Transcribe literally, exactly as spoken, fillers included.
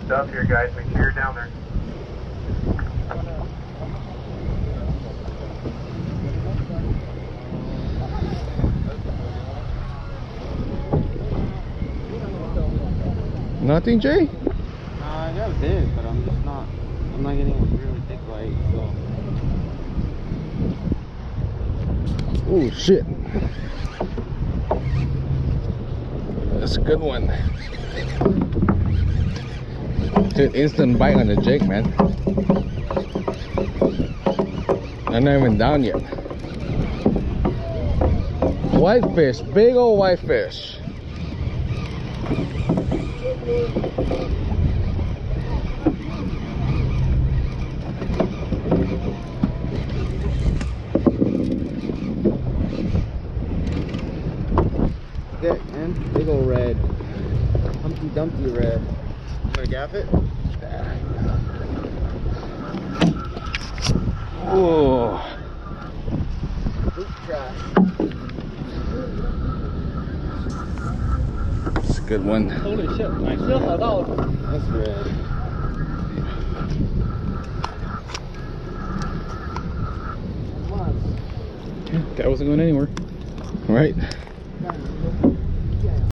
stuff here, guys. Make sure you're down there. Nothing, Jay? Nah, I got a bit, but I'm just not, I'm not getting a really thick bite, so. Oh, shit. That's a good one. Dude, instant bite on the jig, man. I'm not even down yet. Whitefish, big old whitefish. Yeah, man, big ol' red. Humpty Dumpty red. You gonna gaff it? Oh, Hoop trash. it's a good one. Holy shit, nice. That's red. That wasn't going anywhere. Right?